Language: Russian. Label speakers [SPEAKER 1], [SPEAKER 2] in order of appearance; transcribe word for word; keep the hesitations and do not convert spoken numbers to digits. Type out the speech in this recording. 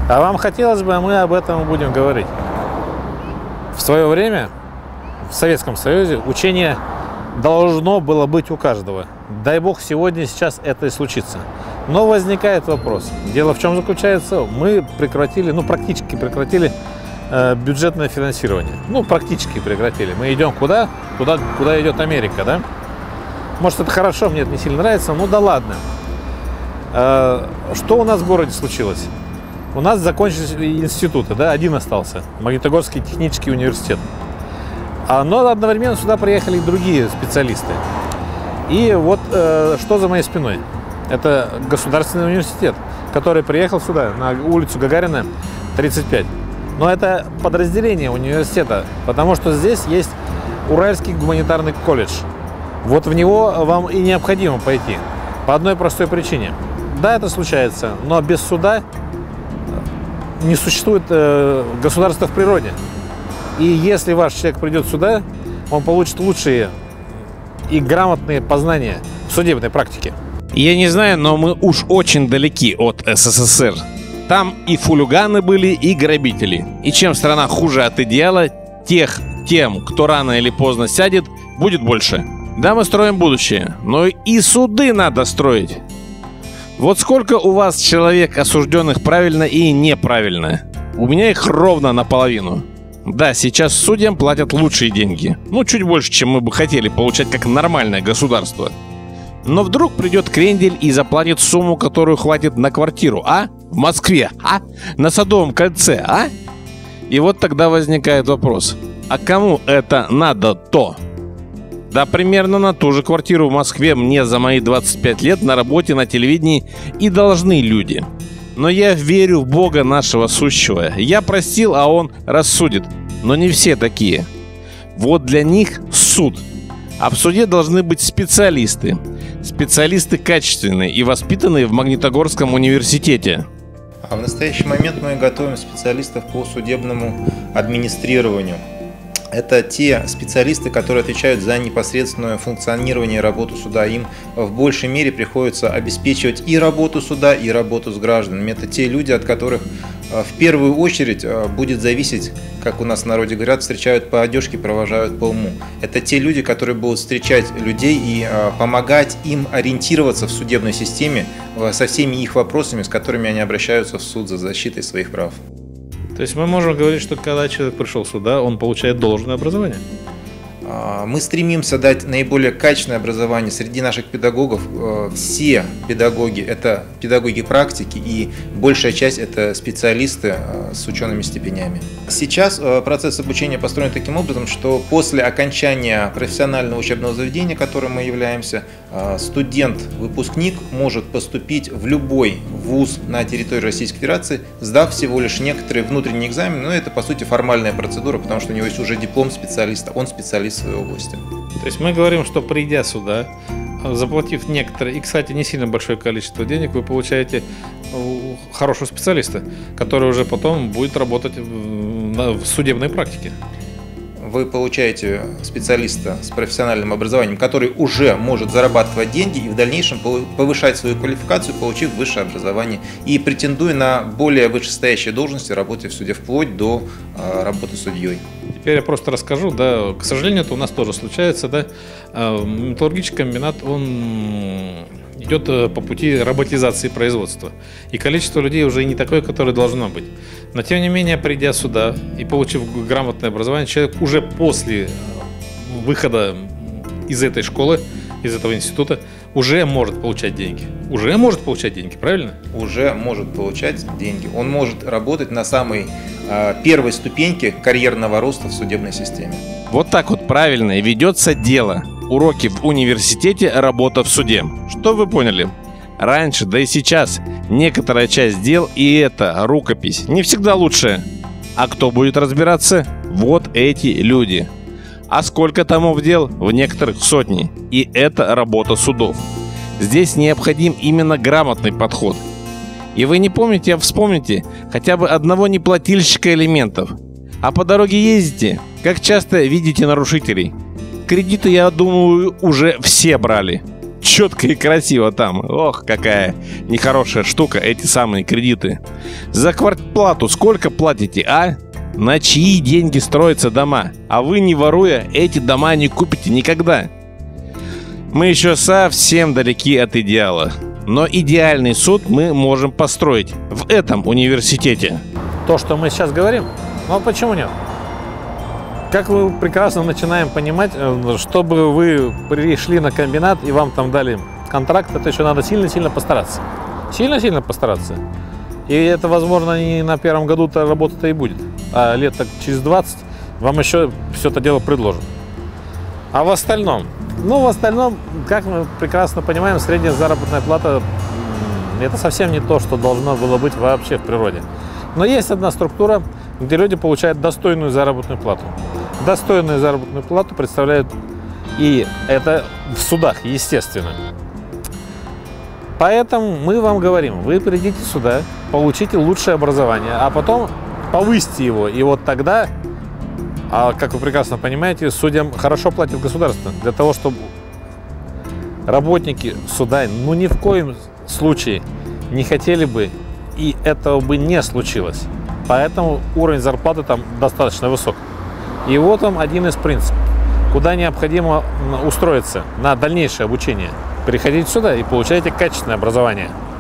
[SPEAKER 1] А вам хотелось бы, а мы об этом будем говорить. В свое время в Советском Союзе учение должно было быть у каждого. Дай бог, сегодня, сейчас это и случится. Но возникает вопрос. Дело в чем заключается? Мы прекратили, ну практически прекратили э, бюджетное финансирование. Ну практически прекратили. Мы идем куда? Куда, куда идет Америка, да? Может, это хорошо, мне это не сильно нравится, ну да ладно. Э, что у нас в городе случилось? У нас закончились институты, да, один остался. Магнитогорский технический университет. Но одновременно сюда приехали и другие специалисты. И вот э, что за моей спиной? Это государственный университет, который приехал сюда, на улицу Гагарина, тридцать пять. Но это подразделение университета, потому что здесь есть Уральский гуманитарный колледж. Вот в него вам и необходимо пойти. По одной простой причине. Да, это случается, но без суда не существует э, государства в природе. И если ваш человек придет сюда, он получит лучшие и грамотные познания в судебной практике.
[SPEAKER 2] Я не знаю, но мы уж очень далеки от СССР. Там и фулиганы были, и грабители. И чем страна хуже от идеала, тех, тем, кто рано или поздно сядет, будет больше. Да, мы строим будущее, но и суды надо строить. Вот сколько у вас человек, осужденных правильно и неправильно? У меня их ровно наполовину. Да, сейчас судьям платят лучшие деньги. Ну, чуть больше, чем мы бы хотели получать как нормальное государство. Но вдруг придет крендель и заплатит сумму, которую хватит на квартиру, а? В Москве, а? На Садовом кольце, а? И вот тогда возникает вопрос. А кому это надо-то? Да, примерно на ту же квартиру в Москве мне за мои двадцать пять лет на работе на телевидении и должны люди. Но я верю в Бога нашего сущего. Я простил, а Он рассудит. Но не все такие. Вот для них суд. А в суде должны быть специалисты. Специалисты качественные и воспитанные в Магнитогорском университете.
[SPEAKER 3] А в настоящий момент мы готовим специалистов по судебному администрированию. Это те специалисты, которые отвечают за непосредственное функционирование и работу суда. Им в большей мере приходится обеспечивать и работу суда, и работу с гражданами. Это те люди, от которых в первую очередь будет зависеть, как у нас в народе говорят, встречают по одежке, провожают по уму. Это те люди, которые будут встречать людей и помогать им ориентироваться в судебной системе со всеми их вопросами, с которыми они обращаются в суд за защитой своих прав.
[SPEAKER 1] То есть мы можем говорить, что когда человек пришел сюда, он получает должное образование?
[SPEAKER 3] Мы стремимся дать наиболее качественное образование. Среди наших педагогов все педагоги – это педагоги практики, и большая часть – это специалисты с учеными степенями. Сейчас процесс обучения построен таким образом, что после окончания профессионального учебного заведения, которым мы являемся, студент-выпускник может поступить в любой вуз на территории Российской Федерации, сдав всего лишь некоторые внутренние экзамены, но это по сути формальная процедура, потому что у него есть уже диплом специалиста, он специалист в своей области.
[SPEAKER 1] То есть мы говорим, что придя сюда, заплатив некоторое, и, кстати, не сильно большое количество денег, вы получаете хорошего специалиста, который уже потом будет работать в судебной практике.
[SPEAKER 3] Вы получаете специалиста с профессиональным образованием, который уже может зарабатывать деньги и в дальнейшем повышать свою квалификацию, получив высшее образование и претендуя на более вышестоящие должности, работая в суде вплоть до работы судьей.
[SPEAKER 1] Теперь я просто расскажу, да, к сожалению, это у нас тоже случается, да, металлургический комбинат, он идет по пути роботизации производства, и количество людей уже не такое, которое должно быть. Но тем не менее, придя сюда и получив грамотное образование, человек уже после выхода из этой школы, из этого института, уже может получать деньги. Уже может получать деньги, правильно?
[SPEAKER 3] Уже может получать деньги. Он может работать на самой э, первой ступеньке карьерного роста в судебной системе.
[SPEAKER 2] Вот так вот правильно и ведется дело. Уроки в университете, работа в суде. Что вы поняли? Раньше, да и сейчас, некоторая часть дел, и это рукопись, не всегда лучшая. А кто будет разбираться? Вот эти люди. А сколько томов дел? В некоторых сотни. И это работа судов. Здесь необходим именно грамотный подход. И вы не помните, а вспомните хотя бы одного неплательщика элементов. А по дороге ездите, как часто видите нарушителей? Кредиты, я думаю, уже все брали. четко и красиво там. Ох, какая нехорошая штука эти самые кредиты. За квартплату сколько платите, а? На чьи деньги строятся дома? А вы, не воруя, эти дома не купите никогда. Мы еще совсем далеки от идеала. Но идеальный суд мы можем построить в этом университете.
[SPEAKER 1] То, что мы сейчас говорим, ну а почему нет? Как вы прекрасно начинаем понимать, чтобы вы пришли на комбинат и вам там дали контракт, это еще надо сильно-сильно постараться. Сильно-сильно постараться. И это, возможно, не на первом году-то работа-то и будет. А лет так через двадцать вам еще все это дело предложат. А в остальном? Ну, в остальном, как мы прекрасно понимаем, средняя заработная плата – это совсем не то, что должно было быть вообще в природе. Но есть одна структура, где люди получают достойную заработную плату. Достойную заработную плату представляют, и это в судах, естественно. Поэтому мы вам говорим, вы придите сюда, получите лучшее образование, а потом повысьте его. И вот тогда, а как вы прекрасно понимаете, судьям хорошо платит государство. Для того, чтобы работники суда ну ни в коем случае не хотели бы, и этого бы не случилось. Поэтому уровень зарплаты там достаточно высок. И вот он один из принципов, куда необходимо устроиться на дальнейшее обучение. Приходите сюда и получайте качественное образование.